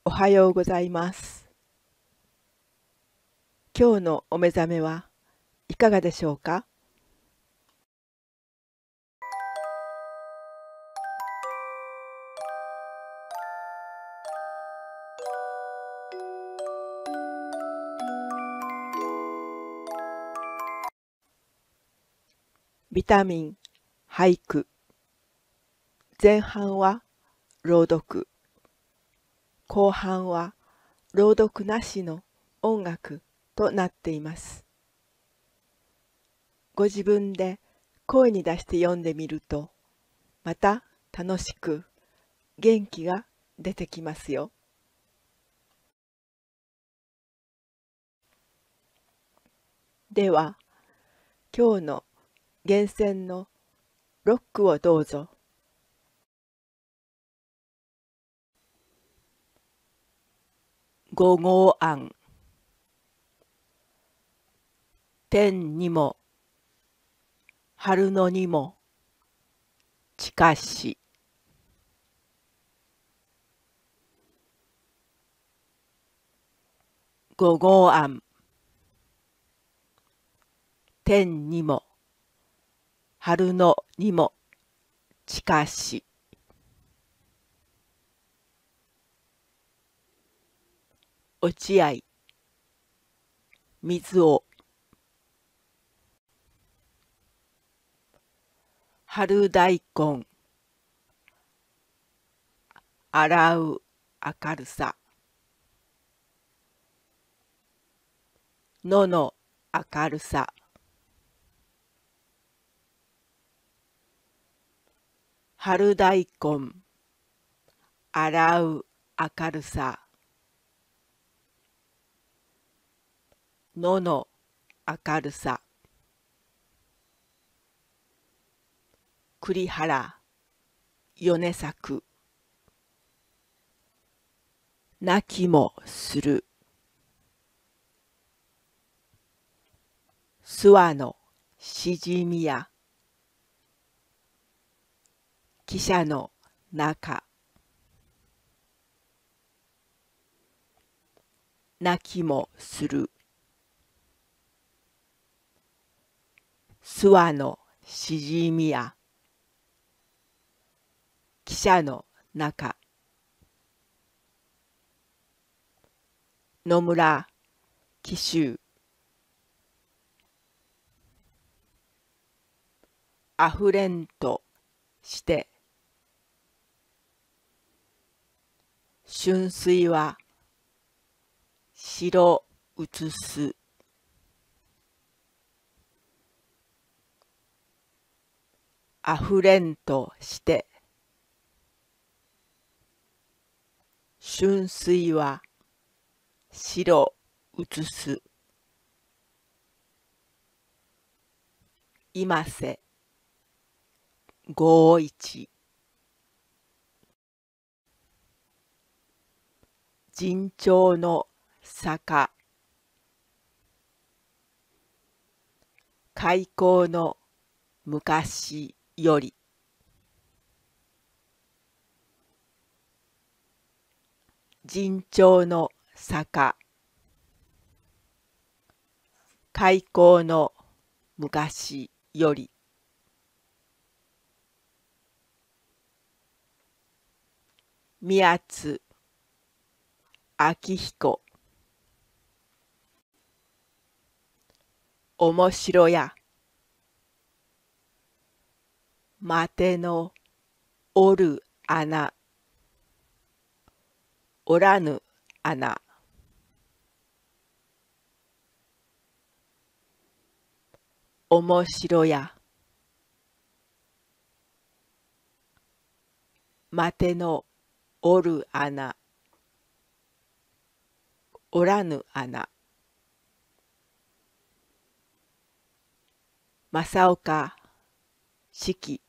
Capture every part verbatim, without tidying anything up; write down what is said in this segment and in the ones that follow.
おはようございます。今日のお目覚めはいかがでしょうか？ビタミン、俳句。前半は朗読、後半は朗読なしの音楽となっています。ご自分で声に出して読んでみると、また楽しく元気が出てきますよ。では、今日の厳選のロックをどうぞ。五号案。天にも春野にも近し。五号案。天にも春野にも近し。落合、水を。春大根、洗う明るさ。野の明るさ。春大根、洗う明るさ。野の明るさ。栗原、米作。泣きもする。諏訪のしじみや。汽車の中。泣きもする。諏訪のしじみや。汽車の中。野村紀州。あふれんとして春水は白移す。あふれんとして春水は白移す。今瀬五一。尋常の坂。開口の昔より。尋常の坂。開口の昔より。宮津昭彦。おもしろや。待てのおる穴。おらぬ穴。おもしろや。待てのおる穴。おらぬ穴。正岡子規。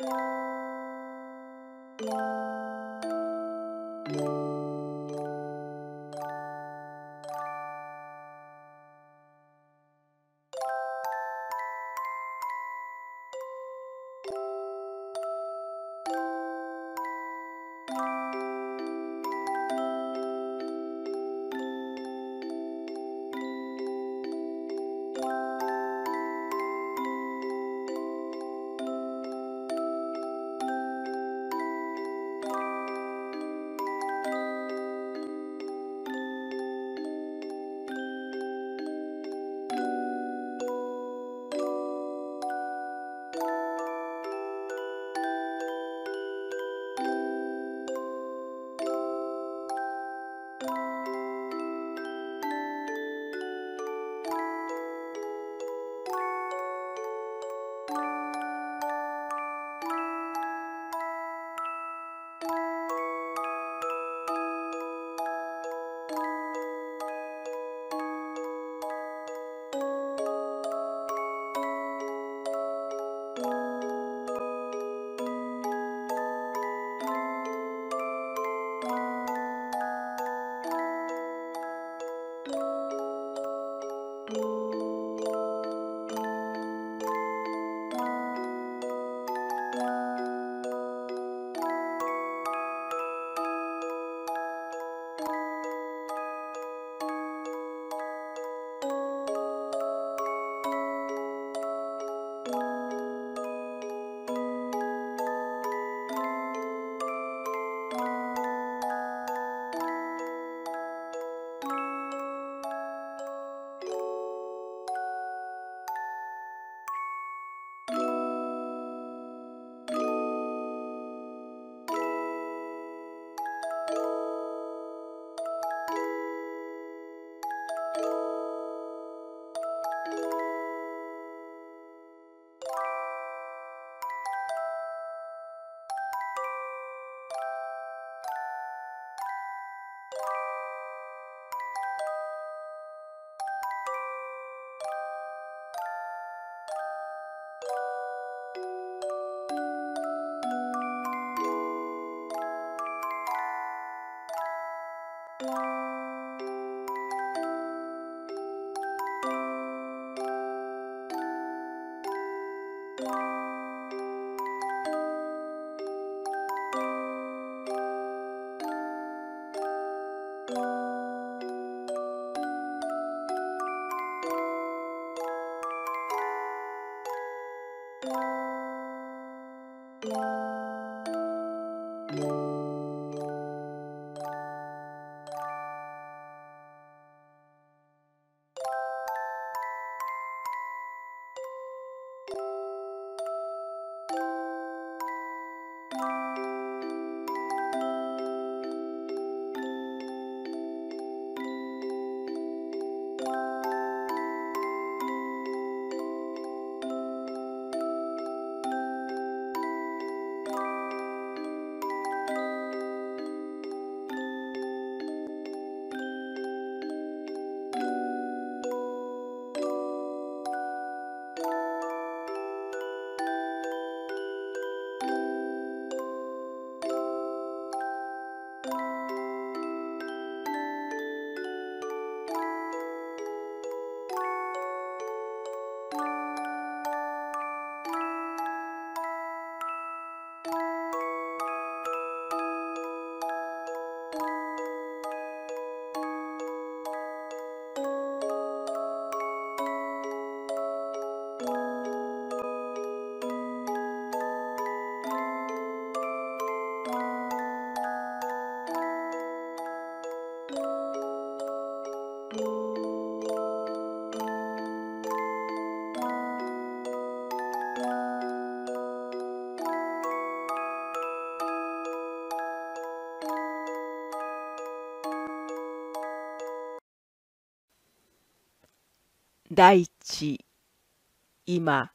大地、今、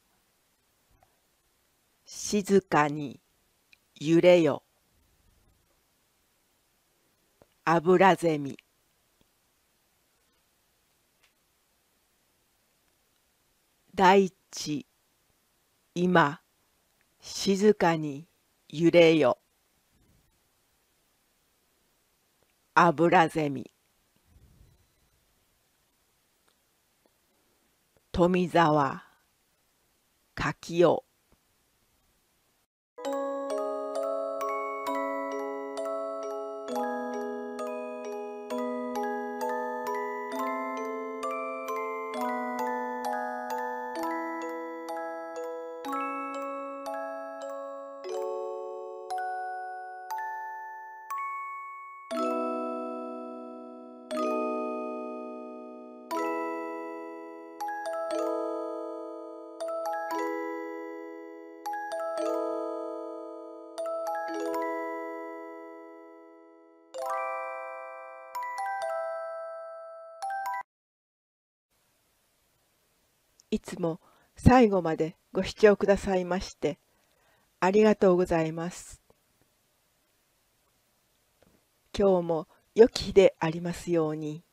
静かに揺れよ。アブラゼミ。大地、今、 静かに揺れよ。アブラゼミ。富沢柿を。いつも最後までご視聴くださいましてありがとうございます。今日も良き日でありますように。